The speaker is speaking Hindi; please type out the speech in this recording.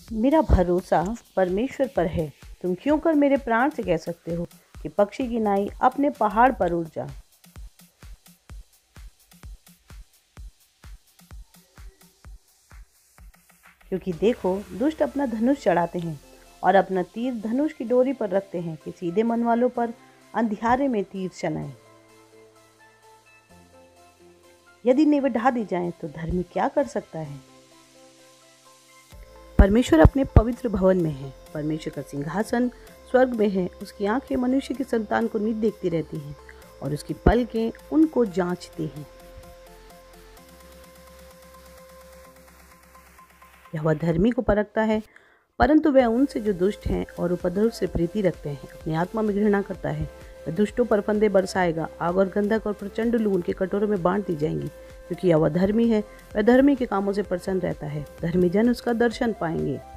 मेरा भरोसा परमेश्वर पर है। तुम क्यों कर मेरे प्राण से कह सकते हो कि पक्षी की नाई अपने पहाड़ पर उड़ जा। क्योंकि देखो, दुष्ट अपना धनुष चढ़ाते हैं और अपना तीर धनुष की डोरी पर रखते हैं कि सीधे मन वालों पर अंधियारे में तीर चलाएं। यदि नेवं ढा दी जाए तो धर्मी क्या कर सकता है। परमेश्वर अपने पवित्र भवन में है। परमेश्वर का सिंहासन स्वर्ग में है। उसकी आंखें मनुष्य की संतान को नित देखती रहती हैं और उसकी पलकें उनको जांचती हैं। यहोवा धर्मी को परखता है, परंतु वह उनसे जो दुष्ट हैं और उपद्रव से प्रीति रखते हैं अपनी आत्मा में घृणा करता है। वह दुष्टों पर फंदे बरसाएगा। आग और गंधक और प्रचंड लू उनके कटोरों में बांट दी जाएंगी। क्योंकि यहोवा धर्मी है, वह धर्मी के कामों से प्रसन्न रहता है। धर्मी जन उसका दर्शन पाएंगे।